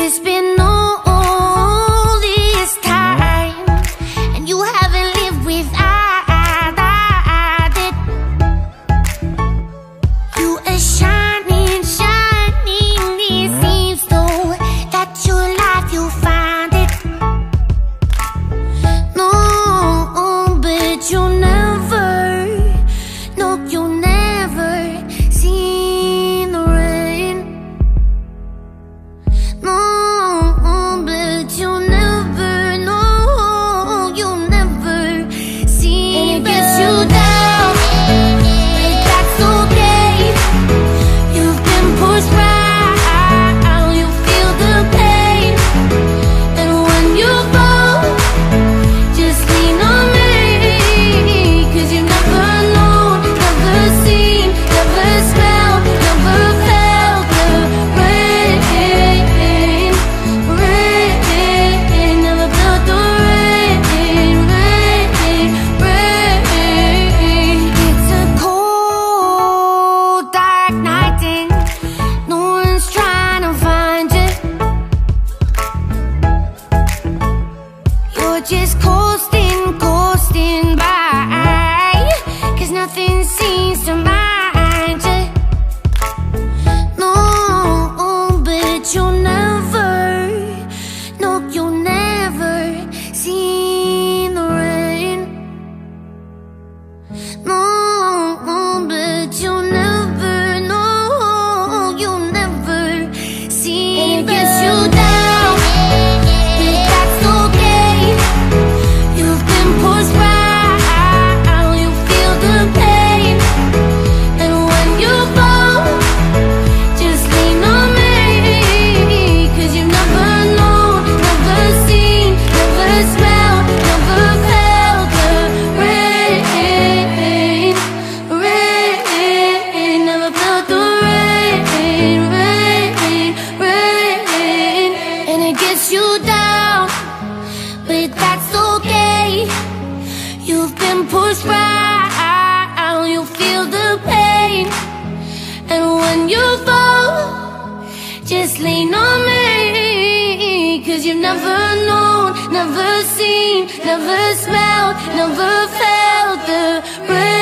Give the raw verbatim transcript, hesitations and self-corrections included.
It's been all this time, and you haven't lived without it. You are shining, shining. It seems though that your life you find it. No, but you'll never, no, you'll never see the rain. No, but you'll never, no, you'll never see. And it gets you down, but that's okay. You've been pushed round, you feel the pain. And when you fall, just lean on me, 'cause you've never known, never seen, never smelled, never felt the rain, rain. Never felt the rain, rain, rain. It's a cold, dark night and no one's trying to find you. You're just coasting, coasting by, 'cause nothing seems to mind you. No, but you'll never, no, you'll never see the rain. No, but you'll never, no, you'll never see. And it gets you down, but that's okay. You've been pushed round, you feel the pain. And when you fall, just lean on me, 'cause you've never known, never seen, never smelled, never felt the rain, rain. Never felt the rain, rain, rain. And it gets you down, but that's okay. You've been pushed round, you feel the pain. And when you fall, just lean on me, 'cause you've never known, never seen, never smelled, never felt the rain.